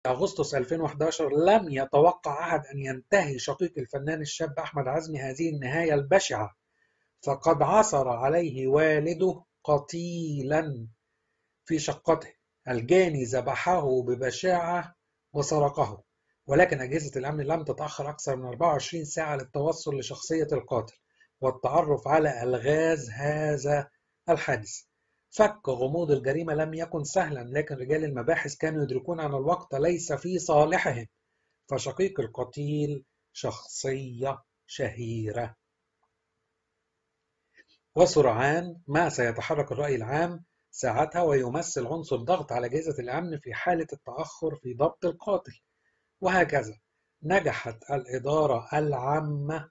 أغسطس 2011 لم يتوقع أحد أن ينتهي شقيق الفنان الشاب أحمد عزمي هذه النهاية البشعة، فقد عثر عليه والده قتيلا في شقته. الجاني ذبحه ببشاعة وسرقه، ولكن أجهزة الأمن لم تتأخر أكثر من 24 ساعة للتوصل لشخصية القاتل والتعرف على ألغاز هذا الحادث. فك غموض الجريمة لم يكن سهلا، لكن رجال المباحث كانوا يدركون أن الوقت ليس في صالحهم، فشقيق القتيل شخصية شهيرة. وسرعان ما سيتحرك الرأي العام ساعتها ويمثل عنصر ضغط على أجهزة الأمن في حالة التأخر في ضبط القاتل. وهكذا نجحت الإدارة العامة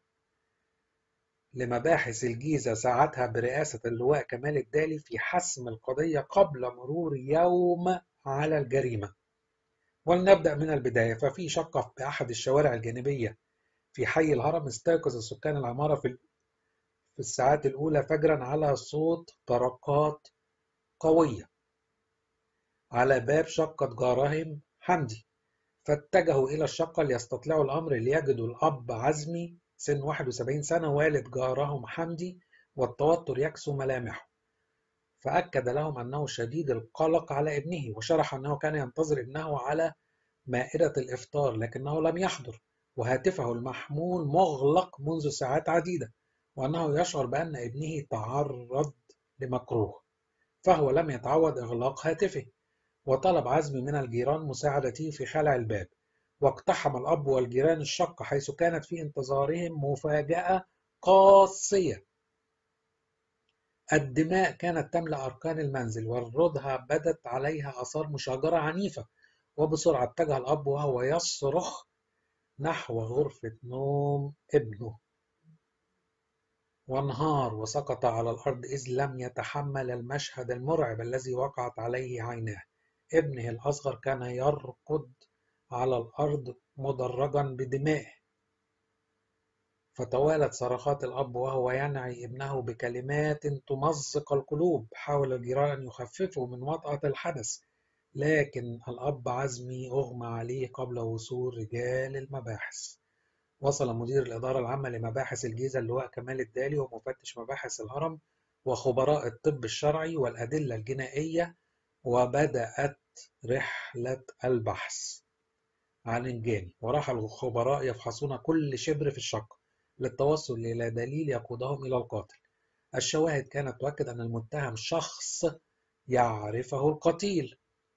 لمباحث الجيزة ساعتها برئاسة اللواء كمال الدالي في حسم القضية قبل مرور يوم على الجريمة. ولنبدأ من البداية. ففي شقة في أحد الشوارع الجانبية في حي الهرم استيقظ سكان العمارة في الساعات الأولى فجرا على صوت طرقات قوية على باب شقة جارهم حمدي، فاتجهوا إلى الشقة ليستطلعوا الأمر ليجدوا الأب عزمي سن 71 سنة والد جارهم حمدي والتوتر يكسو ملامحه، فأكد لهم أنه شديد القلق على ابنه، وشرح أنه كان ينتظر ابنه على مائدة الإفطار لكنه لم يحضر، وهاتفه المحمول مغلق منذ ساعات عديدة، وأنه يشعر بأن ابنه تعرض لمكروه، فهو لم يتعود إغلاق هاتفه. وطلب عزمي من الجيران مساعدته في خلع الباب، واقتحم الأب والجيران الشقة حيث كانت في انتظارهم مفاجأة قاسية. الدماء كانت تملأ أركان المنزل، والردهة بدت عليها آثار مشاجرة عنيفة، وبسرعة اتجه الأب وهو يصرخ نحو غرفة نوم ابنه، وانهار وسقط على الأرض إذ لم يتحمل المشهد المرعب الذي وقعت عليه عيناه. ابنه الأصغر كان يرقد على الأرض مدرجا بدمائه، فتوالت صرخات الأب وهو ينعي ابنه بكلمات تمزق القلوب. حاول الجيران أن يخففوا من وطأة الحدث، لكن الأب عزمي أغمى عليه قبل وصول رجال المباحث. وصل مدير الإدارة العامة لمباحث الجيزة اللواء كمال الدالي ومفتش مباحث الهرم وخبراء الطب الشرعي والأدلة الجنائية، وبدأت رحلة البحث عن الجاني. وراح الخبراء يفحصون كل شبر في الشقة للتوصل إلى دليل يقودهم إلى القاتل. الشواهد كانت تؤكد أن المتهم شخص يعرفه القتيل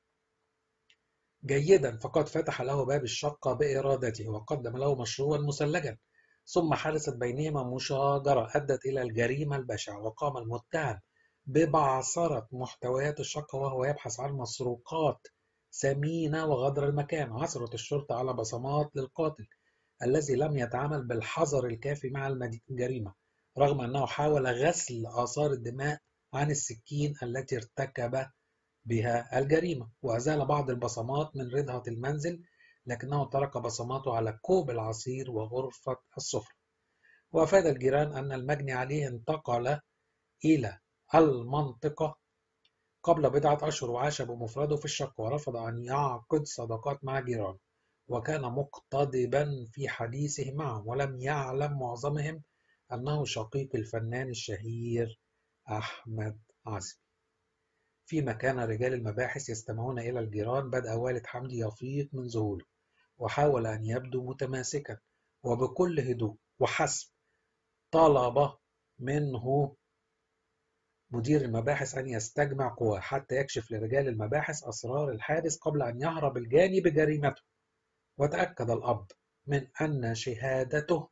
جيدا، فقد فتح له باب الشقة بإرادته وقدم له مشروبا مثلجا، ثم حدثت بينهما مشاجرة أدت إلى الجريمة البشعة. وقام المتهم ببعثرة محتويات الشقة وهو يبحث عن مسروقات ثمينة وغادر المكان. عثرت الشرطة على بصمات للقاتل الذي لم يتعامل بالحذر الكافي مع الجريمة، رغم أنه حاول غسل آثار الدماء عن السكين التي ارتكب بها الجريمة، وأزال بعض البصمات من ردهة المنزل، لكنه ترك بصماته على كوب العصير وغرفة السفرة. وأفاد الجيران أن المجني عليه انتقل إلى المنطقة قبل بضعة أشهر وعاش بمفرده في الشقة، ورفض أن يعقد صداقات مع جيرانه، وكان مقتضبا في حديثه معهم، ولم يعلم معظمهم أنه شقيق الفنان الشهير أحمد عزمي. فيما كان رجال المباحث يستمعون إلى الجيران، بدأ والد حمدي يفيق من ذهوله، وحاول أن يبدو متماسكا، وبكل هدوء وحسب طلب منه مدير المباحث أن يستجمع قواه حتى يكشف لرجال المباحث أسرار الحادث قبل أن يهرب الجاني بجريمته. وتأكد الأب من أن شهادته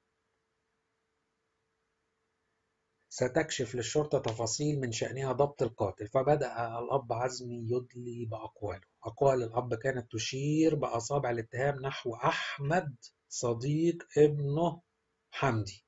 ستكشف للشرطة تفاصيل من شأنها ضبط القاتل، فبدأ الأب عزمي يدلي بأقواله. أقوال الأب كانت تشير بأصابع الاتهام نحو أحمد صديق ابنه حمدي،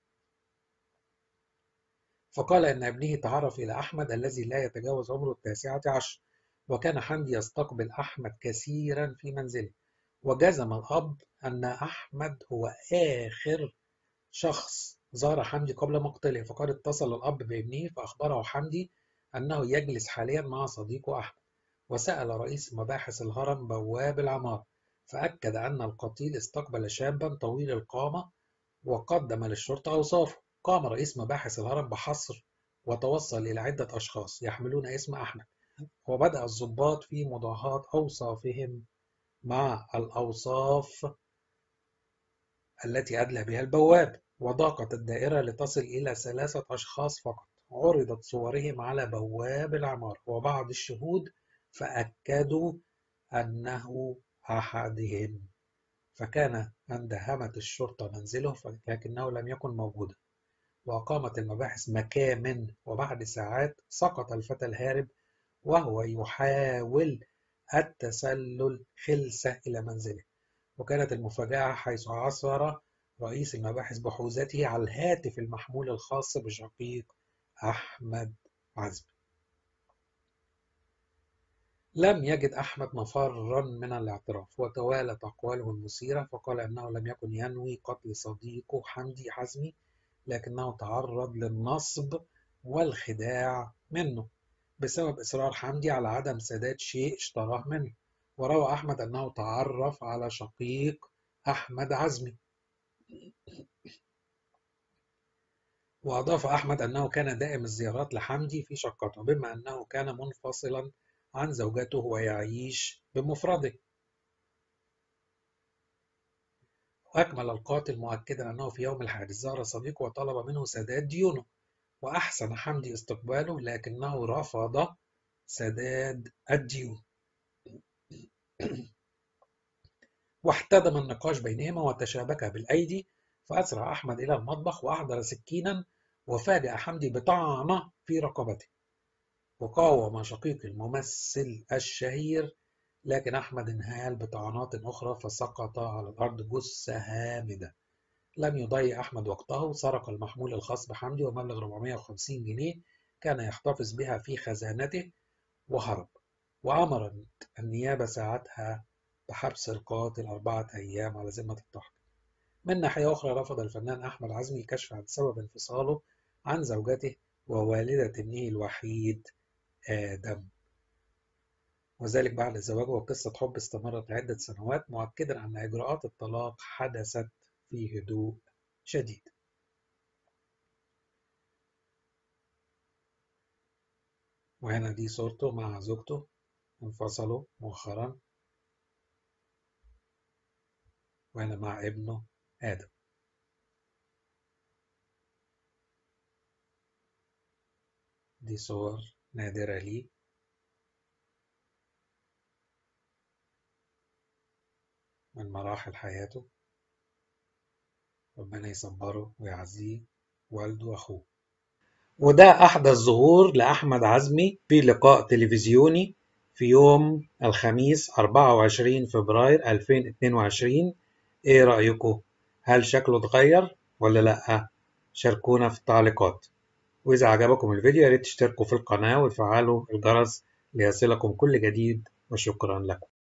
فقال إن ابنه تعرف إلى أحمد الذي لا يتجاوز عمره 19، وكان حمدي يستقبل أحمد كثيرا في منزله. وجزم الأب أن أحمد هو آخر شخص زار حمدي قبل مقتله، فقد اتصل الأب بابنه فأخبره حمدي أنه يجلس حاليا مع صديقه أحمد، وسأل رئيس مباحث الهرم بواب العمارة فأكد أن القتيل استقبل شابا طويل القامة وقدم للشرطة أوصافه. قام رئيس مباحث الهرم بحصر وتوصل إلى عدة أشخاص يحملون اسم أحمد، وبدأ الضباط في مضاهاة أوصافهم مع الأوصاف التي أدلى بها البواب، وضاقت الدائرة لتصل إلى 3 أشخاص فقط. عرضت صورهم على بواب العمارة وبعض الشهود فأكدوا أنه أحدهم، فكان عند هامت الشرطة منزله لكنه لم يكن موجودا، وأقامت المباحث مكامن. وبعد ساعات سقط الفتى الهارب وهو يحاول التسلل خلسة إلى منزله. وكانت المفاجأة حيث عثر رئيس المباحث بحوزته على الهاتف المحمول الخاص بشقيق أحمد عزمي. لم يجد أحمد مفرا من الاعتراف، وتوالت أقواله المثيرة، فقال أنه لم يكن ينوي قتل صديقه حمدي عزمي، لكنه تعرض للنصب والخداع منه بسبب إصرار حمدي على عدم سداد شيء اشتراه منه. وروى أحمد أنه تعرف على شقيق أحمد عزمي. وأضاف أحمد أنه كان دائم الزيارات لحمدي في شقته، بما أنه كان منفصلا عن زوجته ويعيش بمفرده. وأكمل القاتل مؤكدا أنه في يوم الحادث زار صديقه وطلب منه سداد ديونه، وأحسن حمدي استقباله لكنه رفض سداد الديون. واحتدم النقاش بينهما وتشابكا بالأيدي، فأسرع أحمد إلى المطبخ وأحضر سكينا وفاجأ حمدي بطعنة في رقبته. وقاوم شقيق الممثل الشهير، لكن أحمد انهال بطعنات أخرى فسقط على الأرض جثة هامدة. لم يضيع أحمد وقته، سرق المحمول الخاص بحمدي ومبلغ 450 جنيه كان يحتفظ بها في خزانته وهرب. وأمرت النيابة ساعتها بحبس القاتل 4 أيام على ذمة التحقيق. من ناحية أخرى رفض الفنان أحمد عزمي الكشف عن سبب انفصاله عن زوجته ووالدة ابنه الوحيد آدم، وذلك بعد زواجه وقصة حب استمرت عدة سنوات، مؤكدا أن إجراءات الطلاق حدثت في هدوء شديد. وهنا دي صورته مع زوجته، انفصلوا مؤخرا، وهنا مع ابنه آدم. دي صور نادرة لي. من مراحل حياته، ربنا يصبره ويعزيه، والده وأخوه. وده أحدث ظهور لأحمد عزمي في لقاء تلفزيوني في يوم الخميس 24 فبراير 2022. إيه رأيكم؟ هل شكله اتغير ولا لأ؟ شاركونا في التعليقات. وإذا عجبكم الفيديو ياريت تشتركوا في القناة وتفعلوا الجرس ليصلكم كل جديد، وشكرا لكم.